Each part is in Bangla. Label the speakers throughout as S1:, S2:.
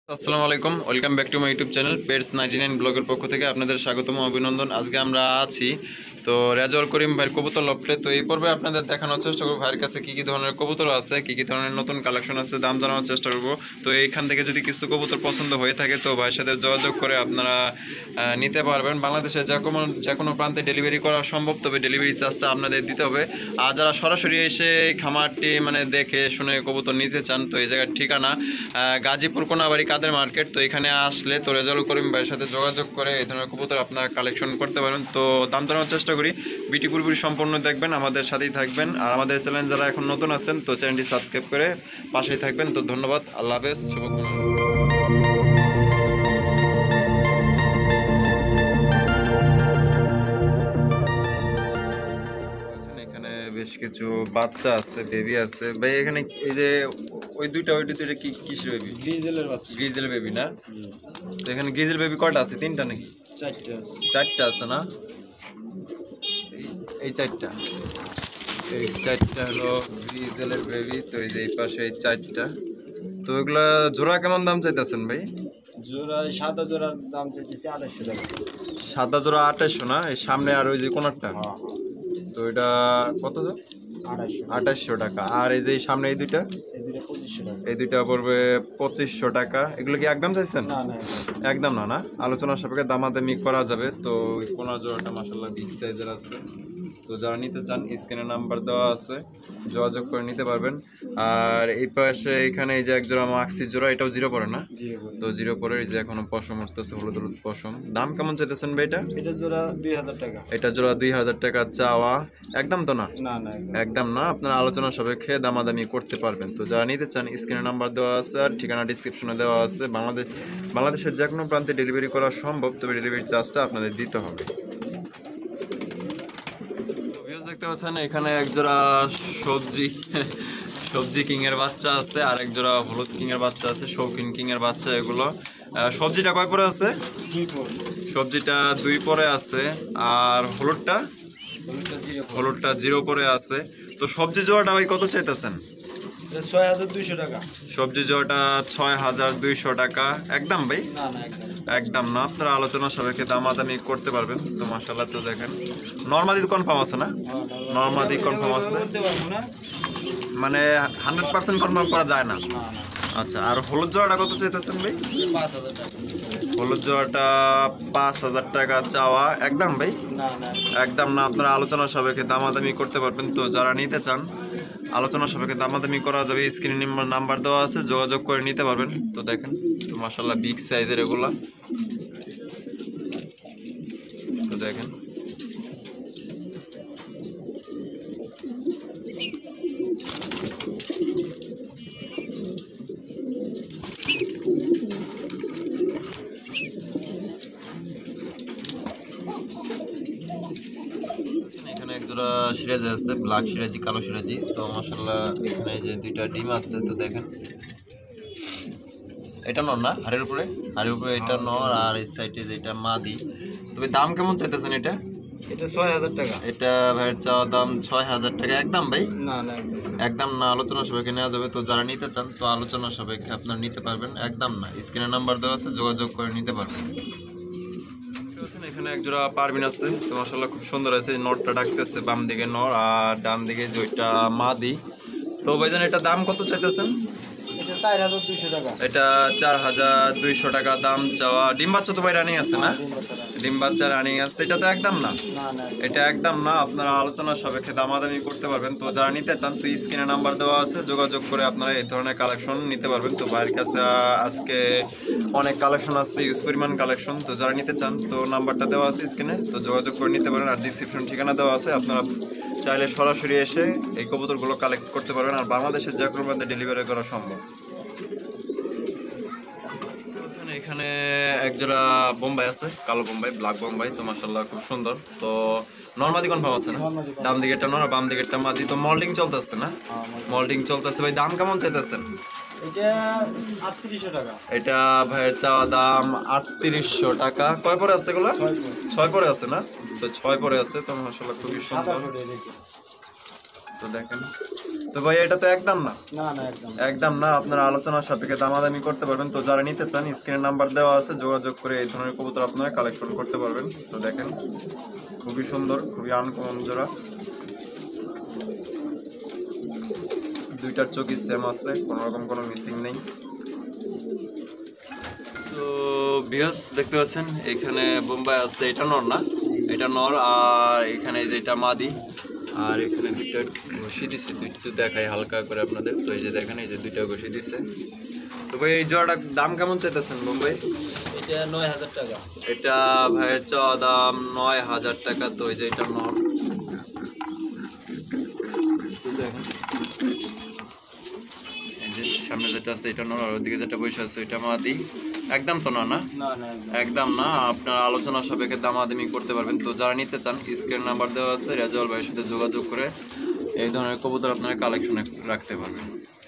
S1: আসসালামু আলাইকুম, welcome back to my YouTube channel pets 99 ব্লগের পক্ষ থেকে আপনাদের স্বাগতম অভিনন্দন। আজকে আমরা আছি তো রেজাউল করিম ভাইয়ের কবুতর লফটে। তো এই পর্বে আপনাদের দেখানোর চেষ্টা করবো ভাইয়ের কাছে কী কী ধরনের কবুতর আছে, কী কী ধরনের নতুন কালেকশন আছে, দাম জানানোর চেষ্টা করবো। তো এইখান থেকে যদি কিছু কবুতর পছন্দ হয়ে থাকে তো ভাইয়ের সাথে যোগাযোগ করে আপনারা নিতে পারবেন। বাংলাদেশে যে কোনো প্রান্তে ডেলিভারি করা সম্ভব, তবে ডেলিভারি চার্জটা আপনাদের দিতে হবে। আর যারা সরাসরি এসে খামারটি দেখে শুনে কবুতর নিতে চান তো এই জায়গার ঠিকানা গাজীপুর কোনাবাড়ি কাদের মার্কেট। তো এখানে আসলে তো রেজাউল করিম ভাইয়ের সাথে যোগাযোগ করে এই ধরনের কবুতর আপনারা কালেকশন করতে পারেন। তো দাম জানানোর চেষ্টা করি, ভিডিও পুরোপুরি সম্পূর্ণ দেখবেন, আমাদের সাথেই থাকবেন। আর আমাদের চ্যানেল যারা এখন নতুন আছেন তো চ্যানেলটি সাবস্ক্রাইব করে পাশেই থাকবেন। তো ধন্যবাদ, আল্লাহ হাফেজ, শুভকামনা। এখানে বেশ কিছু বাচ্চা আছে, বেবি আছে ভাই। এখানে এই যে ওই দুইটা কি কিসের বেবি?
S2: গ্রিজেলের বাচ্চা।
S1: গ্রিজেল বেবি না? তো এখানে গ্রিজেল বেবি কয়টা আছে? তিনটা নাকি
S2: চারটে আছে?
S1: চারটা আছে না? এই চারটা, এই চারটা হলো গ্রিজেলের বেবি। তো এই যে এই পাশে এই চারটা। তো এগুলা জোড়া কেমন দাম চাইতেছেন ভাই?
S2: জোড়া সাদা জোড়ার দাম চাইতেছি 2800 টাকা।
S1: সাদা জোড়া 2800 না? এই সামনে আর ওই যে কোনারটা, তো এটা কত? 2800 টাকা। আর এই যে সামনে এই দুইটা,
S2: এই দুটো 2500 টাকা।
S1: এই দুইটা পড়বে 2500 টাকা। এগুলো কি একদম চাইছেন?
S2: না না,
S1: একদম না না, আলোচনার সাপেক্ষে দামাদামি করা যাবে। তো কোনার জোড়াটা মাশাআল্লাহ বিগ সাইজের আছে। তো যারা নিতে চান স্ক্রিনে নাম্বার দেওয়া আছে, যোগাযোগ করে নিতে পারবেন। আর এই পাশে এখানে এই যে এক জোড়া মাক্সি জোড়া, এটাও জিরো পড়ে না? তো জিরো পরে এই যে এখনো পশম উঠতেছে, হলুদ হলুদ পশম। দাম কেমন চাইতেছেন ভাই এটা?
S2: এটা জোড়া 2000 টাকা।
S1: এটা জোড়া 2000 টাকা চাওয়া, একদম তো না?
S2: না না,
S1: একদম না, আপনারা আলোচনার সাপেক্ষে দামাদামি করতে পারবেন। তো যারা নিতে চান স্ক্রিনে নাম্বার দেওয়া আছে আর ঠিকানা ডিসক্রিপশনে দেওয়া আছে। বাংলাদেশের যে কোনো প্রান্তে ডেলিভারি করা সম্ভব, তবে ডেলিভারি চার্জটা আপনাদের দিতে হবে। দেখতে পাচ্ছেন এখানে এক জোড়া সবজি কিং এর বাচ্চা আছে, আর এক জোড়া হলুদ কিং এর বাচ্চা আছে, শৌখিন কিং এর বাচ্চা এগুলো। সবজিটা কয় পরে আছে? সবজিটা 2 পরে আছে। আর হলুদটা 0 পরে আছে। তো সবজি জোড়াটা ভাই কত চাইতেছেন?
S2: 6200 টাকা।
S1: সবজি জোড়াটা 6200 টাকা। একদম ভাই?
S2: না না,
S1: একদম না, আপনারা আলোচনা সাপেক্ষে দামাদামি করতে পারবেন। তো মাশাআল্লাহ, তো দেখেন নরমাদি কনফার্ম আছে না? নরমাদি কনফার্ম আছে, মানে 100% কনফার্ম করা যায় না। আচ্ছা, আর হলুদ জোড়াটা কত চাইতেছেন ভাই?
S2: 5000 টাকা।
S1: হলুদ জোড়াটা 5000 টাকা চাওয়া। একদম ভাই?
S2: না না,
S1: একদম না, আপনারা আলোচনা সাপেক্ষে দামাদামি করতে পারবেন। তো যারা নিতে চান আলোচনা সাপেক্ষে দামাদামি করা যাবে, স্ক্রিনে নাম্বার দেওয়া আছে, যোগাযোগ করে নিতে পারবেন। তো দেখেন, তো মাশাআল্লাহ বিগ সাইজের এগুলা। তো দেখেন এখানে এক জোড়া সিরাজি আছে, ব্ল্যাক সিরাজি, কালো সিরাজি। তো মাশাআল্লাহ এখানে যে দুইটা ডিম আছে। তো দেখেন এটা নর না? হাড়ের উপরে এটা নর, আর এই সাইডে যেটা মাদি। তবে দাম কেমন চাইতেছেন এটা?
S2: এটা 6000 টাকা।
S1: এটা ভাইয়ের চাওয়া দাম 6000 টাকা। একদম ভাই?
S2: না না,
S1: একদম না, আলোচনা সাপেক্ষে নেওয়া যাবে। তো যারা নিতে চান তো আলোচনা সাপেক্ষে আপনারা নিতে পারবেন। একদম না, স্ক্রিনে নাম্বার দেওয়া আছে, যোগাযোগ করে নিতে পারবেন। এখানে এক জোড়া পারবিন আছে। তো মাশাআল্লাহ খুব সুন্দর আছে। নরটা ডাকতেছে, বাম দিকে নর আর ডান দিকে যে ওইটা মাদি। তো ভাইজান এটা দাম কত চাইতেছেন?
S2: এটা 4200 টাকা।
S1: এটা 4200 টাকা দাম চাওয়া। ডিম বাচ্চা তো ভাই রানিং আছে না? ডিম বাচ্চা রানিং আছে। এটা তো একদম না? এটা একদম না, আপনারা আলোচনা সাপেক্ষে দামাদামি করতে পারবেন। তো যারা নিতে চান তো স্ক্রিনে নাম্বার দেওয়া আছে, যোগাযোগ করে আপনারা এই ধরনের কালেকশন নিতে পারবেন। তো ভাইয়ের কাছে আজকে অনেক কালেকশন আছে, ইউজ পরিমাণ কালেকশন। তো যারা নিতে চান তো নাম্বারটা দেওয়া আছে স্ক্রিনে, তো যোগাযোগ করে নিতে পারেন। আর ডিসক্রিপশন ঠিকানা দেওয়া আছে, আপনারা চাইলে সরাসরি এসে এই কবুতরগুলো কালেক্ট করতে পারবেন। আর বাংলাদেশের যে কোনো প্রান্তে ডেলিভারি করা সম্ভব। এখানে একজোড়া বোম্বাই আছে, কালো বোম্বাই, ব্ল্যাক বোম্বাই। তো মাশাআল্লাহ খুব সুন্দর। তো নরমাদি কনফার্ম আছে না? ডান দিকে একটা নর, বাম দিকে একটা মাদি। তো মল্ডিং চলতেছে না? মল্ডিং চলতেছে ভাই। দাম কেমন চাইতেছেন?
S2: এটা 3800 টাকা।
S1: এটা ভাইয়ের চাওয়া দাম 3800 টাকা। কয় পরে আছে এগুলো? 6 পরে আছে না? তো 6 পরে আছে। তো মাশাআল্লাহ খুবই সুন্দর। তো দেখেন তো ভাই এটা তো একদম না,
S2: না না একদম
S1: একদম না, আপনারা আলোচনার সাপেক্ষে দামাদামি করতে পারবেন। তো যারা নিতে চান স্ক্রিনে নাম্বার দেওয়া আছে, যোগাযোগ করে এই ধরনের কবুতর আপনারা কালেকশন করতে পারবেন। তো দেখেন খুবই সুন্দর, খুবই আনকমন জোড়া, দুইটার চোখই সেম আছে, কোনো রকম কোনো মিসিং নেই। তো বিয়াস দেখতে পাচ্ছেন এখানে বোম্বাই আছে, এটা নর না, এটা নর, আর এখানে যেটা মাদি, আর এখানে দুইটা ঘষি দিচ্ছে, দুইটা তো দেখাই হালকা করে আপনাদের। তো এই যে দেখেন এই যে দুইটা ঘষি দিচ্ছে। তো ভাই এই জোড়াটার দাম কেমন চাইতেছেন বোম্বাই?
S2: এটা 9000 টাকা।
S1: এটা ভাইয়ের চাওয়া দাম 9000 টাকা। তো এই যে এটা নর, দেখেন এই যে সামনে যেটা আছে এটা নর, আর ওদিকে যেটা বসে আছে এটা মাদি। একদম তো না, না
S2: না না
S1: একদম না, আপনার আলোচনা সাপেক্ষে দামাদামি করতে পারবেন। তো যারা নিতে চান স্ক্রিন নাম্বার দেওয়া আছে, রেজাউল ভাইয়ের সাথে যোগাযোগ করে এই ধরনের কবুতর আপনারা কালেকশনে রাখতে পারবেন।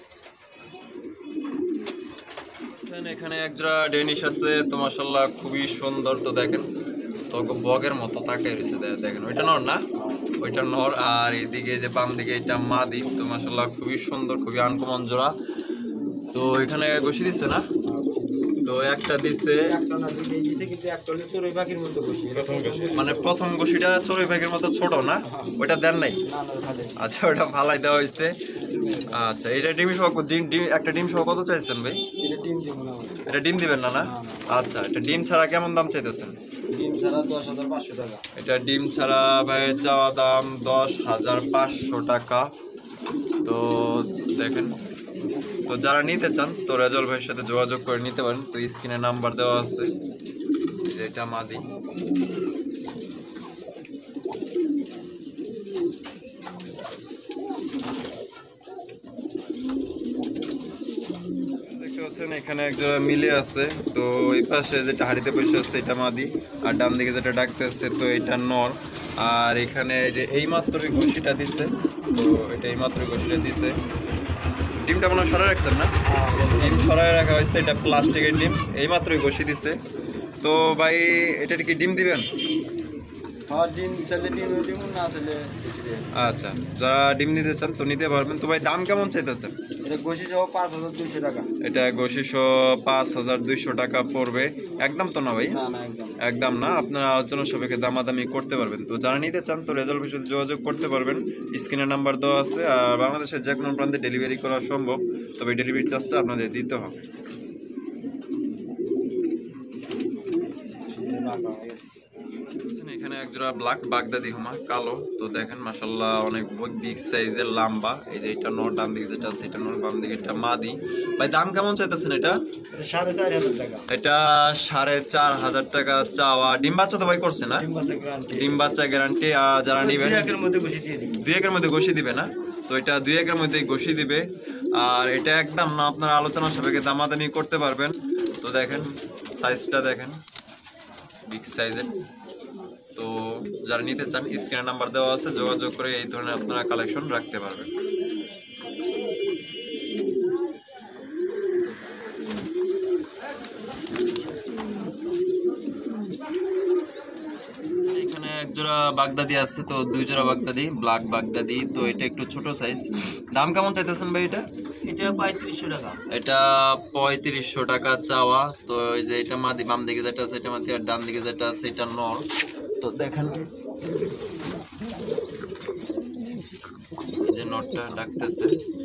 S1: এখানে একজোড়া ডেনিশ আছে, তো মাশাআল্লাহ খুবই সুন্দর। তো দেখেন তো বগের মতো তাকাই রয়েছে, দেখেন ওইটা নর না, ওইটা নর, আর এদিকে যে বাম দিকে এটা মাদি। তো মাশাআল্লাহ খুবই সুন্দর, খুবই আনকমন জোড়া। তো এখানে ঘষি দিচ্ছে না, তো একটা দিছে,
S2: একটা না দুইটাই দিছে, কিন্তু একটা হলো চড়ুই পাখির মতো বসি।
S1: মানে প্রথম ঘষিটা চড়ুই পাখির মতো ছোট না, ওইটা দেন নাই?
S2: না না ভালো।
S1: আচ্ছা ওটা ফালাই দেওয়া হয়েছে। আচ্ছা এটা ডিম সহ একটা ডিম সহ কত চাইছেন ভাই?
S2: এটা ডিম দিব না,
S1: এটা ডিম দিবেন না, না? আচ্ছা এটা ডিম ছাড়া কেমন দাম চাইতেছেন?
S2: ডিম ছাড়া 10500 টাকা।
S1: এটা ডিম ছাড়া ভাই চাওয়া দাম 10500 টাকা। তো দেখেন, তো যারা নিতে চান তো রেজাউল ভাইয়ের সাথে যোগাযোগ করে নিতে পারেন। তো স্ক্রিনে নাম্বার দেওয়া আছে, এটা মাদি। দেখতে পাচ্ছেন এখানে একজোড়া মিলে আছে। তো এই পাশে যেটা হাড়িতে বসে আছে এটা মাদি, আর ডান দিকে যেটা ডাকতে আছে তো এটা নর। আর এখানে যে এই মাত্রই ঘষিটা দিছে, তো এটা এই মাত্রই ঘষিটা দিছে। ডিমটা মনে হয় সরাই রাখছেন না? ডিম সরাই রাখা হয়েছে, এটা প্লাস্টিকের ডিম, এই মাত্রই ঘষি দিছে। তো ভাই এটা কি ডিম দিবেন?
S2: আর ডিম চাইলে ডিম দিব, না চাইলে কিছু দিয়ে।
S1: আচ্ছা যারা ডিম নিতে চান তো নিতে পারবেন। তো ভাই দাম কেমন চাইতেছেন?
S2: এটা গোশি সহ 5200 টাকা।
S1: এটা ঘষিশো 5200 টাকা পড়বে। একদম তো না ভাই?
S2: না না একদম
S1: একদম না, আপনারা আলোচনা সাপেক্ষে দামাদামি করতে পারবেন। তো যারা নিতে চান তো রেজাল্ট বিষয়ে যোগাযোগ করতে পারবেন, স্ক্রিনে নাম্বার দেওয়া আছে। আর বাংলাদেশের যে কোনো প্রান্তে ডেলিভারি করা সম্ভব, তবে ডেলিভারি চার্জটা আপনাদের দিতে হবে। এখানে একজোড়া ব্ল্যাক বাগদাদি হুমা কালো। তো দেখেন মাশাআল্লাহ অনেক বিগ সাইজের, লম্বা। এই যে এটা নর, ডান দিকে যেটা আছে এটা নর, বাম দিকে এটা মাদি। ভাই দাম কেমন চাইতেছেন এটা?
S2: 4500 টাকা।
S1: এটা 4500 টাকা চাওয়া। ডিম বাচ্চা তো ভাই করছে না?
S2: ডিম বাচ্চা গ্যারান্টি।
S1: ডিম বাচ্চা গ্যারান্টি। আর যারা নিবেন
S2: 2 একের মধ্যে গোশি দিয়ে দিই।
S1: 2 একের মধ্যে ঘষি দিবে না? তো এটা 2 একের মধ্যেই ঘষি দিবে। আর এটা একদম না, আপনার আলোচনা সাপেক্ষে দামাদামি করতে পারবেন। তো দেখেন সাইজটা দেখেন, বিগ সাইজের। তো যারা নিতে চান স্ক্রিনে নাম্বার দেওয়া আছে, যোগাযোগ করে এই ধরনের আপনারা কালেকশন রাখতে পারবেন। এখানে একজোড়া বাগদাদি আছে, তো 2 জোড়া বাগদাদি, ব্ল্যাক বাগদাদি। তো এটা একটু ছোট সাইজ। দাম কেমন চাইতেছেন ভাই এটা?
S2: এটা 3500 টাকা।
S1: এটা 3500 টাকা চাওয়া। তো এই যে এটা মাদি, বাম দিকে যেটা আছে এটা মাদি, আর ডান দিকে যেটা আছে এটা নর। তো দেখেন যে নটটা ডাকতেছে।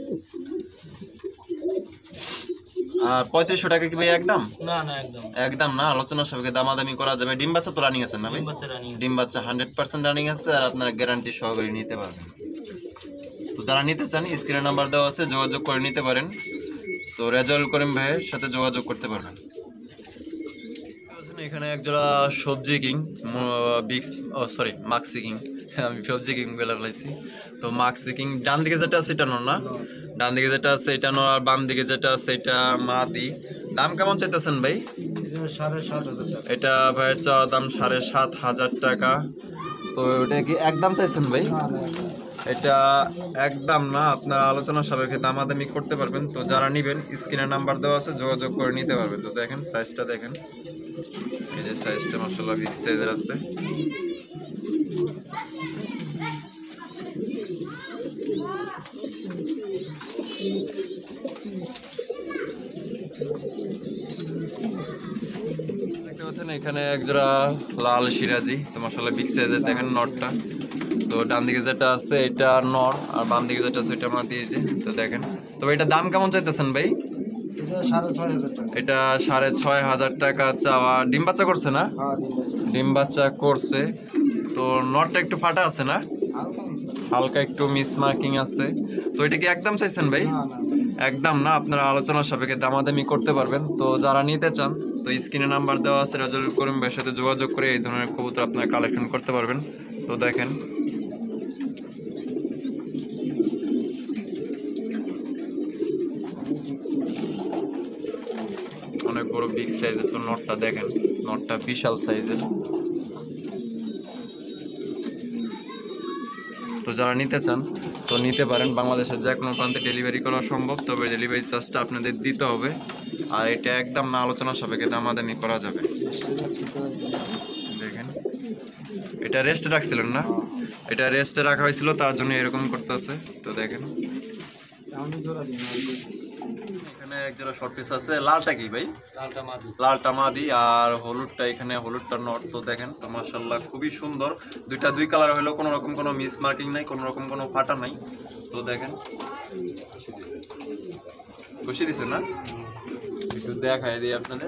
S1: আর 3500 টাকা কি ভাই একদম?
S2: না না একদম
S1: একদম না, আলোচনার সাপেক্ষে দামাদামি করা যাবে। ডিম বাচ্চা তো রানিং আছে না ভাই?
S2: ডিম বাচ্চা রানিং।
S1: ডিম বাচ্চা 100% রানিং আছে, আর আপনার গ্যারান্টি সহকারে নিতে পারবেন। তো যারা নিতে চান স্ক্রিনে নাম্বার দেওয়া আছে, যোগাযোগ করে নিতে পারেন। তো রেজাউল করিম ভাইয়ের সাথে যোগাযোগ করতে পারবেন। এখানে একজোড়া সবজি কিং, সরি মাক্সি কিং, আমি সবজি কিং বলে ফেলাইছি। তো মাক্সি কিং ডান দিকে যেটা আছে এটা নর না, ডান দিকে যেটা আছে এটা নর, আর বাম দিকে যেটা আছে এটা মাদি। দাম কেমন চাইতেছেন ভাই?
S2: এটা 7500 টাকা।
S1: এটা ভাইয়ের চাওয়া দাম 7500 টাকা। তো ওটা কি একদম চাইছেন ভাই?
S2: না না
S1: এটা একদম না, আপনার আলোচনা সাপেক্ষে দামাদামি করতে পারবেন। তো যারা নিবেন স্ক্রিনে নাম্বার দেওয়া আছে, যোগাযোগ করে নিতে পারবেন। তো দেখেন সাইজটা দেখেন, এই যে সাইজটা মাশাআল্লাহ বিগ সাইজের আছে। পাচ্ছেন এখানে একজোড়া লাল সিরাজি, তো মাশাআল্লাহ বিগ সাইজের দেখেন নটটা। তো ডান দিকে যেটা আছে এটা নর, আর বাম দিকে যেটা আছে এটা আমরা দিয়েছি। তো দেখেন, তো এটা দাম কেমন চাইতেছেন ভাই?
S2: এটা 6,500 টাকা।
S1: এটা 6,500 টাকা চাওয়া। ডিম বাচ্চা করছে না?
S2: হ্যাঁ, ডিম বাচ্চা।
S1: ডিম বাচ্চা করছে। তো নটটা একটু ফাটা আছে না?
S2: হালকা মিস।
S1: হালকা একটু মিস মার্কিং আছে। তো এটা কি একদম চাইছেন ভাই?
S2: না, না।
S1: একদম না, আপনারা আলোচনার সাপেক্ষে দামাদামি করতে পারবেন। তো যারা নিতে চান তো স্ক্রিনে নাম্বার দেওয়া আছে, রাজুল করিম ভাইয়ের সাথে যোগাযোগ করে এই ধরনের কবুতর আপনারা কালেকশন করতে পারবেন। তো দেখেন, অনেক বড় বিগ সাইজের। তো নটটা দেখেন, নটটা বিশাল সাইজের। তো যারা নিতে চান তো নিতে পারেন। বাংলাদেশের যে কোনো প্রান্তে ডেলিভারি করা সম্ভব, তবে ডেলিভারি চার্জটা আপনাদের দিতে হবে। আর এটা একদম না আলোচনা সাপেক্ষে দামাদামি করা যাবে। দেখেন, এটা রেস্টে রাখছিলেন না? এটা রেস্টে রাখা হয়েছিল, তার জন্য এরকম করতেছে। তো দেখেন, এখানে একজোড়া শর্ট পিস আছে। লালটা কি ভাই?
S2: লালটা মাদি।
S1: লালটা মাদি, আর হলুদটা এখানে হলুদটা নট। তো দেখেন, তো মাশাআল্লাহ খুবই সুন্দর। দুইটা দুই কালার হলেও কোনো রকম কোনো মিস মার্কিং নাই, কোনো রকম কোনো ফাটা নাই। তো দেখেন, খুশি দিছে না? একটু দেখাই দিই আপনাদের।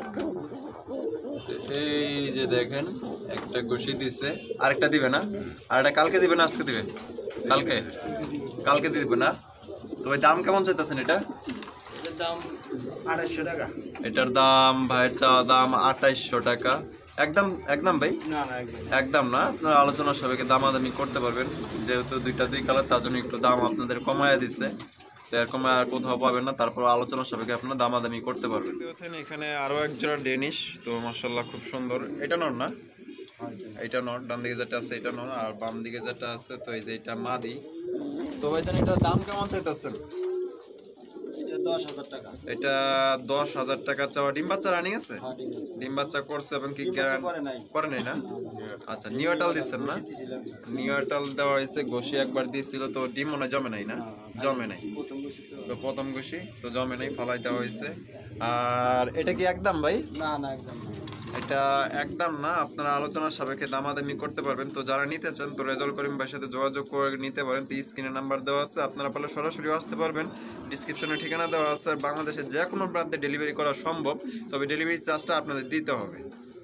S1: এই যে দেখেন, একটা ঘুষি দিছে, আরেকটা দিবে না? আর এটা কালকে দিবে না আজকে দিবে? কালকে, কালকে দিবে না? তো ওই দাম কেমন চাইতেছেন এটা?
S2: এটার দাম 2,500 টাকা।
S1: এটার দাম ভাইয়ের চাওয়া দাম 2,800 টাকা। একদম একদম ভাই?
S2: না, না, একদম।
S1: একদম না, আপনারা আলোচনার সাপেক্ষে দামাদামি করতে পারবেন। যেহেতু দুইটা দুই কালার, তার জন্য একটু দাম আপনাদের কমায় দিচ্ছে। তো এরকম আর কোথাও পাবেন না। তারপর আলোচনার সাপেক্ষে আপনারা দামাদামি করতে পারবেন। এখানে আরো এক জোড়া ডেনিশ। তো মাশাআল্লাহ খুব সুন্দর। এটা নর না? এটা নর। ডান দিকে যেটা আছে এটা নর, আর বাম দিকে যেটা আছে তো এই যে এটা মাদি। তো ভাইজান এটার দাম কেমন চাইতেছেন?
S2: এটা 10,000 টাকা।
S1: এটা 10,000 টাকা চাওয়া। ডিম বাচ্চা রানিং আছে?
S2: হ্যাঁ, ঠিক আছে।
S1: ডিম বাচ্চা করছে এবং কি
S2: ডিম বাচ্চা করে নাই।
S1: করে নাই না? আচ্ছা, নিউটাল দিচ্ছেন না?
S2: দিছিলাম।
S1: নিউটাল দেওয়া হয়েছে, ঘষি একবার দিয়েছিল। তো ডিম মনে হয় জমে নাই না? জমে নাই।
S2: প্রথম বছর তো।
S1: তো প্রথম ঘষি তো জমে নাই, ফালাই দেওয়া হয়েছে। আর এটা কি একদম ভাই?
S2: না, না, একদম না।
S1: এটা একদম না, আপনারা আলোচনার সাপেক্ষে দামাদামি করতে পারবেন। তো যারা নিতে চান তো রেজাউল করিম ভাইয়ের সাথে যোগাযোগ করে নিতে পারেন। তো স্ক্রিনে নাম্বার দেওয়া আছে, আপনারা পারলে সরাসরি আসতে পারবেন। ডিসক্রিপশনে ঠিকানা দেওয়া আছে। আর বাংলাদেশের যে কোনো প্রান্তে ডেলিভারি করা সম্ভব, তবে ডেলিভারি চার্জটা আপনাদের দিতে হবে।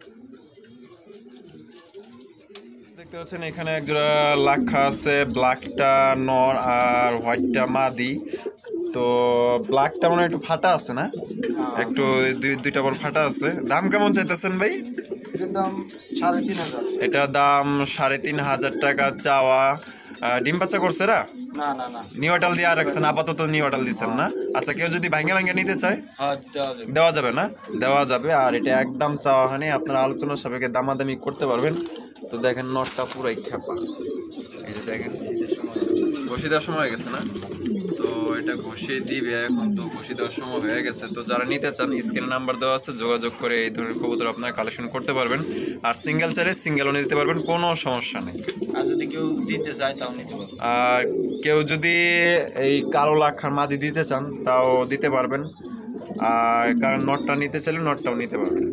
S1: দেখতে পাচ্ছেন এখানে একজোড়া লাক্ষা আছে। ব্ল্যাকটা নর আর হোয়াইটটা মাদি। তো ব্ল্যাকটা মনে হয় একটু ফাটা আছে না? একটু দুইটা বড় ফাটা আছে। দাম কেমন চাইতেছেন ভাই?
S2: এটার দাম 3,500।
S1: এটা দাম 3,500 টাকা চাওয়া। ডিম বাচ্চা করছে না?
S2: না, না, না।
S1: নিউটাল দিয়ে রাখছেন, আপাতত নিউটাল দিচ্ছেন না? আচ্ছা, কেউ যদি ভাঙ্গা ভাঙ্গা নিতে চায়
S2: হ্যাঁ, দেওয়া যাবে।
S1: দেওয়া যাবে না? দেওয়া যাবে। আর এটা একদম চাওয়া হয়নি, আপনারা আলোচনার সাপেক্ষে দামাদামি করতে পারবেন। তো দেখেন, নটটা পুরাই খেপা। এই যে দেখেন, ঘষি দেওয়ার সময় হয়ে গেছে না? তো এটা ঘষি দিবে এখন। তো ঘষি দেওয়ার সময় হয়ে গেছে। তো যারা নিতে চান স্ক্রিনে নাম্বার দেওয়া আছে, যোগাযোগ করে এই ধরনের কবুতর আপনারা কালেকশন করতে পারবেন। আর সিঙ্গেল চাইলে সিঙ্গেলও নিতে পারবেন, কোনো সমস্যা নেই।
S2: আর যদি কেউ দিতে চায় তাও নিতে পারবে।
S1: আর কেউ যদি এই কালো লাক্ষার মাদি দিতে চান তাও দিতে পারবেন। আর কারণ নটটা নিতে চাইলে নটটাও নিতে পারবেন।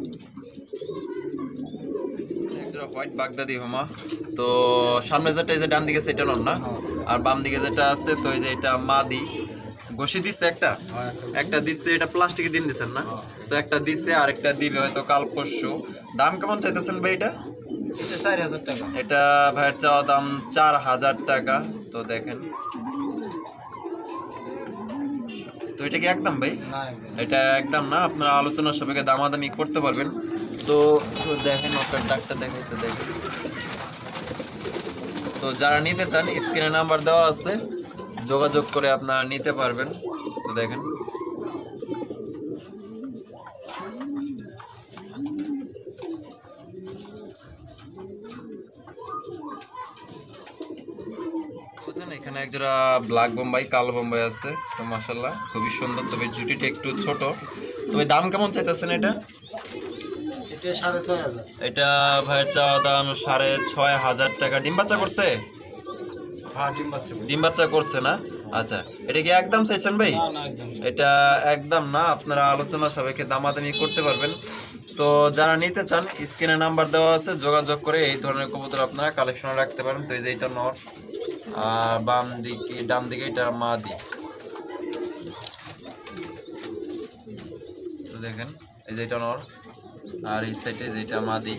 S1: হোয়াইট বাগদাদি হোমা। তো সামনে যেটা এই যে ডান দিকে সেটা নট না, আর বাম দিকে যেটা আছে তো এই যে এটা মাদি। ঘষি দিচ্ছে একটা, একটা দিচ্ছে। এটা প্লাস্টিকের ডিম দিচ্ছেন না? তো একটা দিচ্ছে, আর একটা দিবে হয়তো কাল পরশু। দাম কেমন চাইতেছেন ভাই এটা?
S2: এটা 4,000 টাকা।
S1: এটা ভাইয়ের চাওয়া দাম 4,000 টাকা। তো দেখেন, তো এটা কি একদম ভাই?
S2: না, একদম।
S1: এটা একদম না, আপনারা আলোচনার সাপেক্ষে দামাদামি করতে পারবেন। তো দেখেন, ওটার ডাকটা দেখাইতে দেখেন। তো যারা নিতে চান স্ক্রিনে নাম্বার দেওয়া আছে, যোগাযোগ করে আপনারা নিতে পারবেন। তো দেখেন, এখানে একজোড়া ব্ল্যাক বোম্বাই, কালো বোম্বাই আছে। তো মাশাআল্লাহ খুবই সুন্দর, তবে জুটিটা একটু ছোট। তবে দাম কেমন চাইতেছেন এটা?
S2: এটা 6,500।
S1: এটা ভাইয়ের চাওয়া দাম 6,500 টাকা। ডিম বাচ্চা করছে?
S2: হ্যাঁ, ডিম বাচ্চা।
S1: ডিম বাচ্চা করছে না? আচ্ছা, এটা কি একদম চাইছেন ভাই?
S2: না, না, একদম।
S1: এটা একদম না, আপনারা আলোচনা সাপেক্ষে দামাদামি করতে পারবেন। তো তো যারা নিতে চান স্ক্রিনে নাম্বার দেওয়া আছে, যোগাযোগ করে এই ধরনের কবুতর আপনারা কালেকশনে রাখতে পারেন। তো এই যে এটা নর, আর ডান দিকে এটা মাদি। তো দেখেন এই যে এটা নর, আর এই সাইডে যেটা মাদি।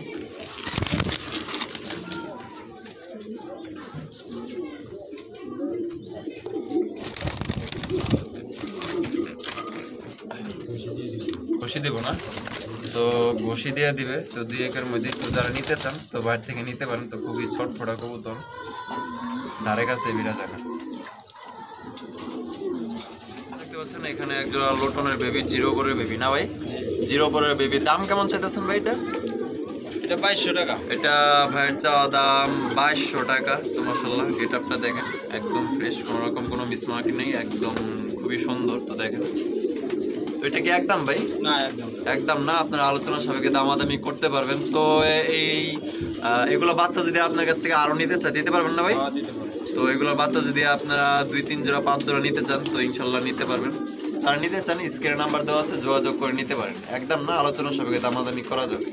S1: ঘষি দেবো না, তো ঘষি দিয়ে দিবে। তো 2-1-এর মধ্যে। তো যারা নিতে চান তো বাইরে থেকে নিতে পারেন। তো খুবই ছটফটা কবুতর, ধারে কাছে বিরা যায় না। দেখতে পাচ্ছেন এখানে একজোড়া লোটনের বেবি, 0 পরের বেবি না ভাই? 0 পরের বেবি। দাম কেমন চাইতেছেন ভাই এটা?
S2: এটা 2200 টাকা।
S1: এটা ভাইয়ের চাওয়া দাম 2200 টাকা। তো মাশাআল্লাহ গেট আপটা দেখেন, একদম ফ্রেশ, কোনো রকম কোনো মিসমার্ক নেই, একদম খুবই সুন্দর। তো দেখেন, তো এটা কি একদম ভাই?
S2: না একদম
S1: একদম না, আপনারা আলোচনা সাপেক্ষে দামাদামি করতে পারবেন। তো এগুলো বাচ্চা যদি আপনার কাছ থেকে আরো নিতে চায় দিতে পারবেন না ভাই?
S2: দিতে পারে।
S1: তো এগুলো বাচ্চা যদি আপনারা 2-3 জোড়া 5 জোড়া নিতে চান তো ইনশাল্লাহ নিতে পারবেন। যারা নিতে চান স্ক্রিনে নাম্বার দেওয়া আছে, যোগাযোগ করে নিতে পারেন। একদম না, আলোচনা সাপেক্ষে দামাদামি করা যাবে।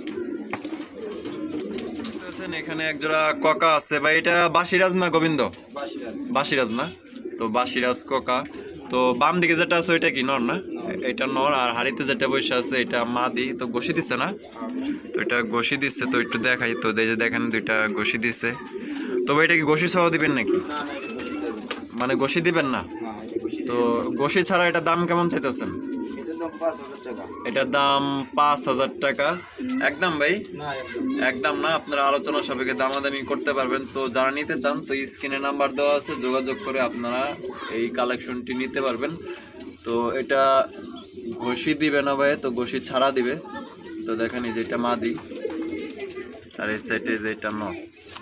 S1: এখানে এক জোড়া ককা আছে ভাই, এটা বাসিরাজ না গোবিন্দ? বাসিরাজ না, তো বাসিরাজ ককা। তো বাম দিকে যেটা আছে ওইটা কি নর না? এটা নর, আর হাড়িতে যেটা বসে আছে এটা মাদি। তো ঘষি দিচ্ছে না? তো এটা ঘষি দিচ্ছে, তো একটু দেখাই। তো এই যে দেখেন দুইটা ঘষি দিচ্ছে। তো ভাই এটা কি ঘষি সহ দিবেন নাকি? মানে ঘষি দিবেন না? তো ঘষি ছাড়া এটা দাম কেমন চাইতেছেন? এটার দাম 5000 টাকা। একদম ভাই? একদম না, আপনারা আলোচনা সাপেক্ষে দামাদামি করতে পারবেন। তো যারা নিতে চান তো স্ক্রিনে নাম্বার দেওয়া আছে, যোগাযোগ করে আপনারা এই কালেকশনটি নিতে পারবেন। তো এটা ঘষি দিবে না ভাই, তো ঘষি ছাড়া দিবে। তো দেখেন এই যে এটা মাদি, আর এই সাইডে যে এটা নর।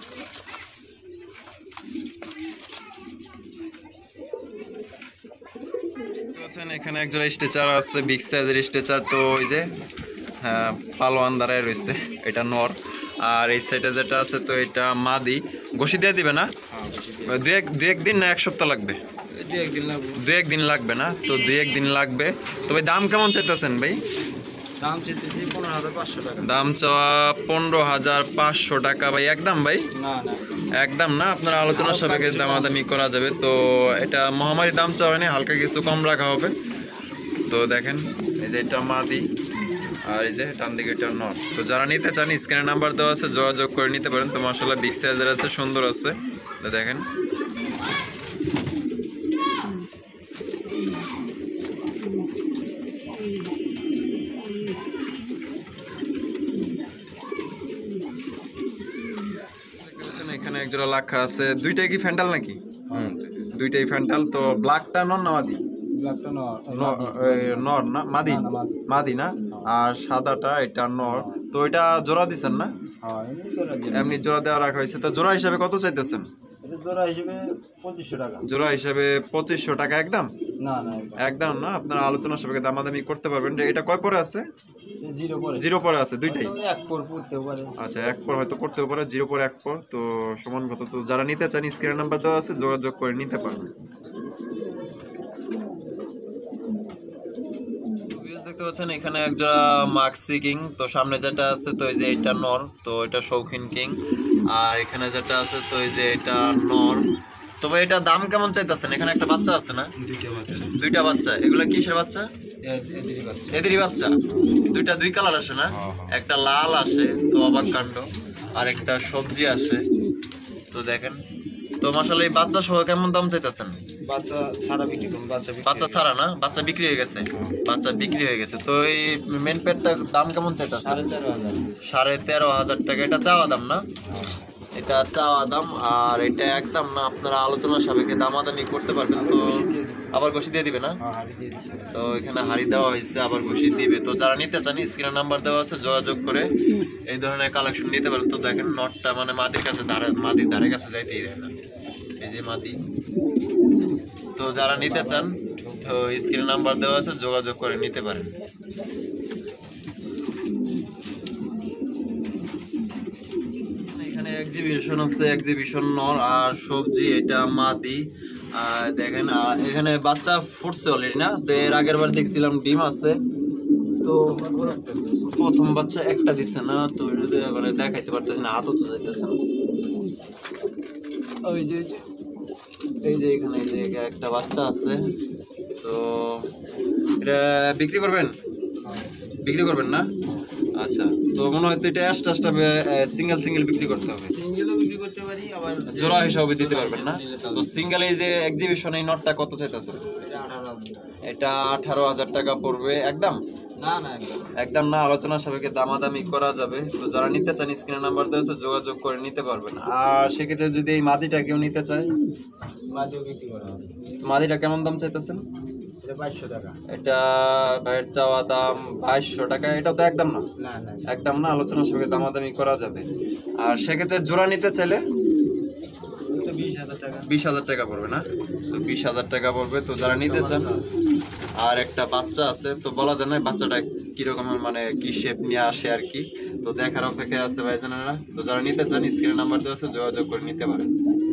S1: এখানে একজোড়া স্ট্রেচার আছে, বিগ সাইজের স্ট্রেচার। তো ওই যে হ্যাঁ, পালোয়ান দাঁড়ায় রয়েছে, এটা নর। আর এই সাইডে যেটা আছে তো এটা মাদি। ঘষি দিয়ে দিবে না? দু এক দিন না 1 সপ্তাহ লাগবে? 2-1 দিন লাগবে না, তো 2-1 দিন লাগবে। তো ভাই দাম কেমন চাইতেছেন ভাই?
S2: দাম চাইতেছি 15500 টাকা।
S1: দাম চাওয়া 15500 টাকা ভাই। একদম ভাই?
S2: না না
S1: একদম না, আপনার আলোচনা সাপেক্ষে দামাদামি করা যাবে। তো এটা মহামারী দাম চাওয়া হয়নি, হালকা কিছু কম রাখা হবে। তো দেখেন এই যে এটা মাদি, আর এই যে ডান দিকে এটা নর। তো যারা নিতে চান স্ক্রিনে নাম্বার দেওয়া আছে, যোগাযোগ করে নিতে পারেন। তো মাশাআল্লাহ বিগ সাইজের আছে, সুন্দর আছে। তো দেখেন এখানে একজোড়া লাখা আছে। দুইটাই কি ফ্যান্টাল নাকি? দুইটাই ফ্যান্টাল। তো ব্ল্যাকটা নর না মাদি? নর না মাদি? মাদি না, আর সাদাটা এটা নর। তো এটা জোড়া দিচ্ছেন না? এমনি জোড়া দেওয়া রাখা হয়েছে। তো জোড়া হিসাবে কত চাইতেছেন?
S2: জোড়া হিসেবে 2500 টাকা।
S1: জোড়া হিসাবে 2500 টাকা। একদম
S2: না না
S1: একদম না, আপনারা আলোচনা সাপেক্ষে দামাদামি করতে পারবেন। এটা কয় পরে আছে? 0 পরে আছে। দুইটাই?
S2: এক পর পড়তেও পারে।
S1: আচ্ছা, 1 পর হয়তো করতেও পারে, 0 পর 1 পর। তো সমান কত। তো যারা নিতে চান স্ক্রিনে নাম্বার দেওয়া আছে, যোগাযোগ করে নিতে পারবেন। দেখতে পাচ্ছেন এখানে একটা মাক্সি কিং। তো সামনে যেটা আছে তো এই যে এটা নর, তো এটা শৌখিন কিং। আর এখানে যেটা আছে তো এই যে এটা নর। তবে এটা দাম কেমন চাইতেছেন? এখানে একটা বাচ্চা আছে না? দুইটা বাচ্চা। এগুলো কিসের বাচ্চা? এদেরই বাচ্চা। দুইটা 2 কালার আসে না? একটা লাল আসে, তো অবাক কাণ্ড, আর একটা সবজি আসে। তো দেখেন, তো মাশাআল্লাহ এই বাচ্চা সহ কেমন দাম চাইতেছেন?
S2: বাচ্চা ছাড়া বিক্রি করুন।
S1: বাচ্চা ছাড়া না, বাচ্চা বিক্রি হয়ে গেছে? বাচ্চা বিক্রি হয়ে গেছে। তো এই মেন পেটটার দাম কেমন চাইতেছে? 13500 টাকা। এটা চাওয়া দাম না? এটা চাওয়া দাম, আর এটা একদম না, আপনারা আলোচনা সাপেক্ষে দামাদামি করতে পারবেন। তো আবার ঘষি দিয়ে দিবে না? তো এখানে হাড়ি দেওয়া হয়েছে, আবার ঘষি দিবে। তো যারা নিতে চান স্ক্রিনে নাম্বার দেওয়া আছে, যোগাযোগ করে এই ধরনের কালেকশন নিতে পারেন। তো দেখেন নটটা মানে মাদির কাছে মাদির ধারে কাছে যাইতেই দেয় না, এই যে মাদি। তো যারা নিতে চান তো স্ক্রিনে নাম্বার দেওয়া আছে, যোগাযোগ করে নিতে পারেন। এখানে এক্সিবিশন আছে, এক্সিবিশন নর আর সবজি, এটা মাদি। দেখেন এখানে বাচ্চা ফুটছে অলরেডি না? তো এর আগের বার দেখছিলাম ডিম আছে। তো প্রথম বাচ্চা একটা দিচ্ছে না, তো মানে দেখাইতে পারতেছে না, হাতও তো যাইতেছে না। ওই যে এই যে এখানে এই যে একটা বাচ্চা আছে, তো এটা বিক্রি করবেন? বিক্রি করবেন না? আচ্ছা, তো মনে হয় তো এটা এক্সট্রা সিঙ্গেল সিঙ্গেল বিক্রি করতে হবে।
S2: সিঙ্গেলও বিক্রি করতে পারি, আবার
S1: জোড়া হিসাবে দিতে পারবেন না? তো সিঙ্গেল এই যে এক্সিবিশন এই নটটা কত চাইতেছে? এটা 18,000 টাকা পড়বে একদম?
S2: না না
S1: একদম না, আলোচনা সাপেক্ষে দামাদামি করা যাবে। তো যারা নিতে চান স্ক্রিনে নাম্বার দেওয়া আছে, যোগাযোগ করে নিতে পারবেন। আর সেক্ষেত্রে যদি এই মাদিটা কেউ নিতে চায়,
S2: মাঝেও বিক্রি করা হবে।
S1: মাদিটা কেমন দাম চাইতেছেন?
S2: এটা 500 টাকা।
S1: এটা ভাইয়ের চাওয়া দাম 2200 টাকা। এটা তো একদম না?
S2: না না
S1: একদম না, আলোচনা সাপেক্ষে দামাদামি করা যাবে। আর সেক্ষেত্রে জোড়া নিতে চাইলে
S2: তো 20,000 টাকা।
S1: 20,000 টাকা পড়বে না? তো 20,000 টাকা পড়বে। তো যারা নিতে চান, আর একটা বাচ্চা আছে, তো বলা যায় না বাচ্চাটা কিরকম মানে কি শেপ নিয়ে আসে আর কি, তো দেখার অপেক্ষায় আছে ভাইজানেরা। তো যারা নিতে চান স্ক্রিনে নাম্বার দেওয়া আছে, যোগাযোগ করে নিতে পারেন।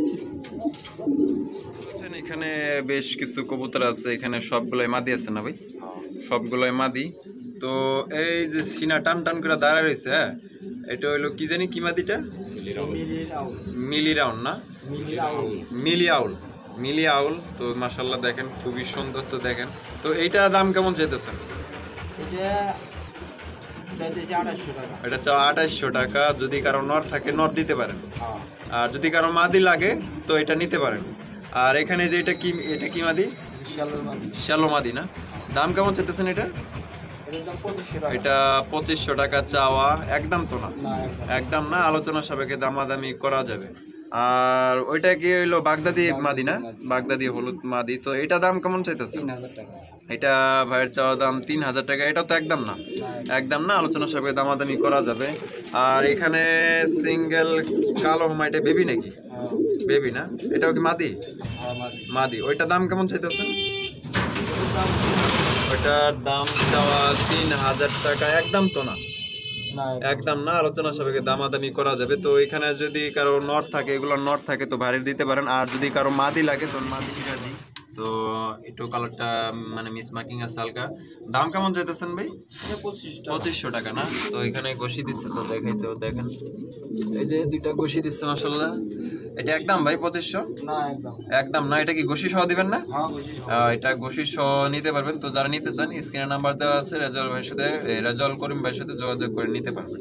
S1: এখানে বেশ কিছু কবুতর আছে, এখানে সবগুলোই মাদি আছে না ভাই? সবগুলোই মাদি। তো এই যে সিনা টান টান করে দাঁড়ায় রয়েছে, হ্যাঁ, এটা হইলো কি জানি কি মাদিটা? মিলি রাউন্ড না? মিলি আউল। মিলি আউল। তো মাশাআল্লাহ দেখেন খুবই সুন্দর। তো দেখেন, তো এইটা দাম কেমন চাইতেছেন?
S2: এটা চাইতেছি 2800 টাকা।
S1: এটা চাও 2800 টাকা। যদি কারো নর থাকে নর দিতে পারেন,
S2: হ্যাঁ।
S1: আর যদি কারো মাদি লাগে তো এটা নিতে পারেন। আর এখানে যে এটা কি, এটা কি মাদি?
S2: শালোর মাদি।
S1: শ্যালো মাদি না? দাম কেমন চাইতেছেন এটা?
S2: এটার দাম 2500 টাকা।
S1: এটা 2500 টাকা চাওয়া, একদম তো না?
S2: না একদম।
S1: একদম না, আলোচনা সাপেক্ষে দামাদামি করা যাবে। আর ওইটা কি হইলো বাগদাদি মাদি না? বাগদাদি হলুদ মাদি। তো এটা দাম কেমন চাইতেছে?
S2: 3000 টাকা।
S1: এটা ভাইয়ের চাওয়া দাম 3000 টাকা। এটা তো একদম না? একদম না, আলোচনা সাপেক্ষে দামাদামি করা যাবে। আর এখানে সিঙ্গেল কালো হোমা, এটা বেবি নাকি?
S2: হ্যাঁ।
S1: বেবি না? এটাও কি মাদি?
S2: হ্যাঁ মাদি।
S1: মাদি। ওইটা দাম কেমন চাইতেছে? ওইটার দাম চাওয়া 3000 টাকা। একদম তো না?
S2: না
S1: একদম না, আলোচনা সাপেক্ষে দামাদামি করা যাবে। তো এখানে যদি কারো নট থাকে, এগুলো নট থাকে তো ভারী দিতে পারেন। আর যদি কারো মাদি লাগে তো মাদি সিরাজি। তো একটু কালারটা মানে মিস মার্কিং আছে হালকা। দাম কেমন চাইতেছেন ভাই? 2500 টাকা না? তো এখানে ঘষি দিচ্ছে, তো দেখাইতে দেখেন, এই যে দুইটা ঘষি দিচ্ছে মাশাআল্লাহ। এটা একদম ভাই 2500?
S2: না একদম।
S1: একদম না। এটা কি ঘষি সহ দিবেন না?
S2: হ্যাঁ বুঝি।
S1: এটা ঘষি সহ নিতে পারবেন। তো যারা নিতে চান স্ক্রিনে নাম্বার দেওয়া আছে, রেজাউল ভাইয়ের সাথে, রেজাউল করিম ভাইয়ের সাথে যোগাযোগ করে নিতে পারবেন।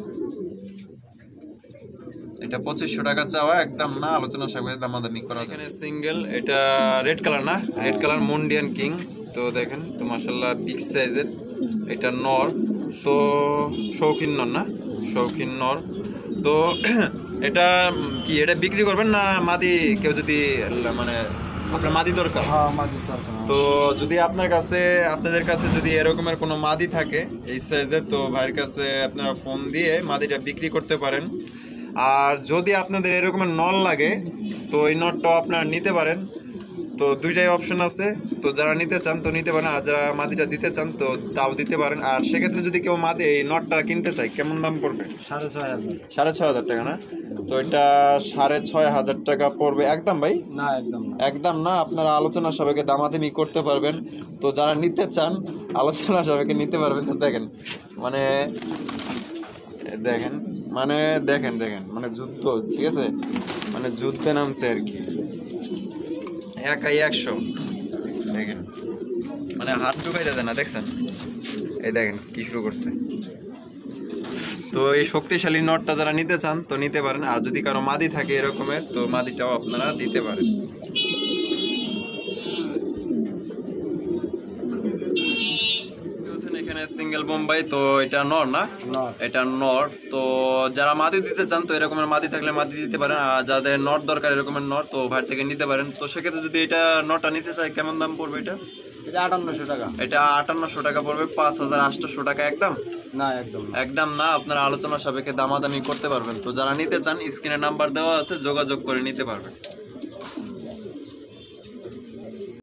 S1: এটা 2500 টাকা চাওয়া, একদম না, আলোচনা সাপেক্ষে দামাদামি করা। এখানে সিঙ্গেল, এটা রেড কালার না? Red colour Mundian king. তো দেখেন, তো মাশাআল্লাহ বিগ সাইজের। এটা নর, তো শৌখিন নর না? শৌখিন নর। তো এটা কি, এটা বিক্রি করবেন না মাদি? কেউ যদি মানে আপনার মাদি দরকার,
S2: হ্যাঁ মাদি দরকার।
S1: তো যদি আপনাদের কাছে যদি এরকমের কোনো মাদি থাকে এই সাইজের, তো ভাইয়ের কাছে আপনারা ফোন দিয়ে মাদিটা বিক্রি করতে পারেন। আর যদি আপনাদের এরকমের নল লাগে তো এই নটটাও আপনারা নিতে পারেন। তো দুইটাই অপশন আছে। তো যারা নিতে চান তো নিতে পারেন, আর যারা মাদিটা দিতে চান তো তাও দিতে পারেন। আর সেক্ষেত্রে যদি কেউ মাদি এই নটটা কিনতে চায়, কেমন দাম পড়বে?
S2: 6500।
S1: 6500 টাকা না? তো এটা 6500 টাকা পড়বে। একদম ভাই?
S2: না একদম না।
S1: একদম না, আপনারা আলোচনা সাপেক্ষে দামাদামি করতে পারবেন। তো যারা নিতে চান আলোচনা সাপেক্ষে নিতে পারবেন। তো দেখেন মানে দেখেন মানে দেখেন মানে যুদ্ধ, ঠিক আছে, মানে যুদ্ধে নামছে আর কি, একাই 100। দেখেন মানে হাত ঢুকাই দেয় না, দেখছেন? এই দেখেন কি শুরু করছে। তো এই শক্তিশালী নটটা যারা নিতে চান তো নিতে পারেন। আর যদি কারো মাদি থাকে এরকমের, তো মাদিটাও আপনারা দিতে পারেন। এখানে সিঙ্গেল বোম্বাই, তো এটা নর না? এটা নর। তো যারা মাদি দিতে চান তো এরকমের মাদি থাকলে মাদি দিতে পারেন। আর যাদের নট দরকার এরকমের নর, তো ভাই থেকে নিতে পারেন। তো সেক্ষেত্রে যদি এটা নটটা নিতে চাই, কেমন দাম পড়বে এটা?
S2: এটা 5800 টাকা।
S1: এটা 5800 টাকা পড়বে। 5800 টাকা একদম?
S2: না একদম না।
S1: একদম না, আপনারা আলোচনা সাপেক্ষে দামাদামি করতে পারবেন। তো যারা নিতে চান স্ক্রিনে নাম্বার দেওয়া আছে, যোগাযোগ করে নিতে পারবেন।